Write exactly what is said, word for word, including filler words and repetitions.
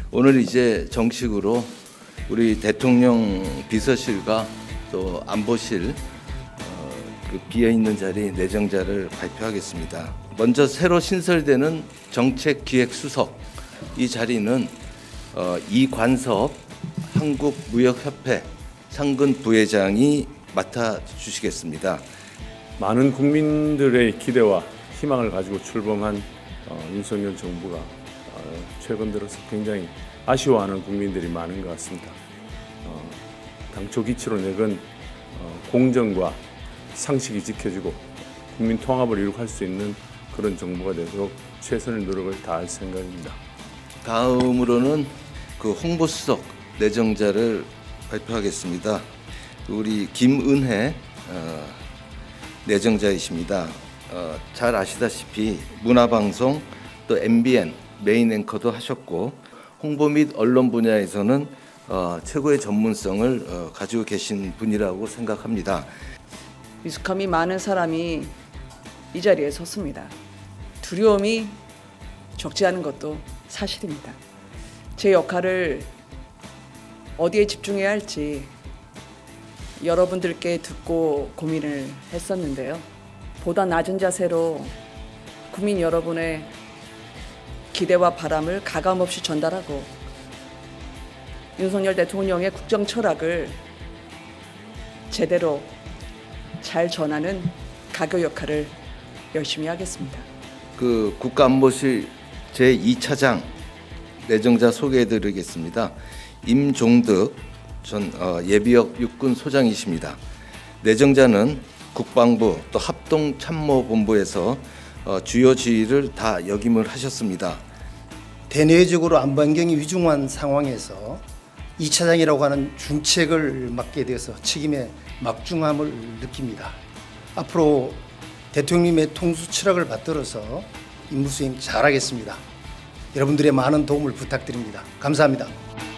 오늘 이제 정식으로 우리 대통령 비서실과 또 안보실 어, 그 비어있는 자리 내정자를 발표하겠습니다. 먼저 새로 신설되는 정책기획수석, 이 자리는 어, 이관섭 한국무역협회 상근 부회장이 맡아주시겠습니다. 많은 국민들의 기대와 희망을 가지고 출범한 어, 윤석열 정부가 어, 최근 들어서 굉장히 아쉬워하는 국민들이 많은 것 같습니다. 어, 당초 기치로 내건 어, 공정과 상식이 지켜지고 국민 통합을 이룩할 수 있는 그런 정부가 되도록 최선의 노력을 다할 생각입니다. 다음으로는 그 홍보수석 내정자를 발표하겠습니다. 우리 김은혜 어, 내정자이십니다. 어, 잘 아시다시피 문화방송 또 엠비엔 메인 앵커도 하셨고 홍보 및 언론 분야에서는 어, 최고의 전문성을 어, 가지고 계신 분이라고 생각합니다. 유스컴이 많은 사람이 이 자리에 섰습니다. 두려움이 적지 않은 것도 사실입니다. 제 역할을 어디에 집중해야 할지 여러분들께 듣고 고민을 했었는데요. 보다 낮은 자세로 국민 여러분의 기대와 바람을 가감없이 전달하고 윤석열 대통령의 국정 철학을 제대로 잘 전하는 가교 역할을 열심히 하겠습니다. 그 국가안보실 제이 차장 내정자 소개해드리겠습니다. 임종득 전 어, 예비역 육군 소장이십니다. 내정자는 국방부 또 합동참모본부에서 어, 주요 지휘를 다 역임을 하셨습니다. 대내적으로 안보 환경이 위중한 상황에서 이 차장이라고 하는 중책을 맡게 되어서 책임의 막중함을 느낍니다. 앞으로 대통령님의 통수 철학을 받들어서 임무 수행 잘하겠습니다. 여러분들의 많은 도움을 부탁드립니다. 감사합니다.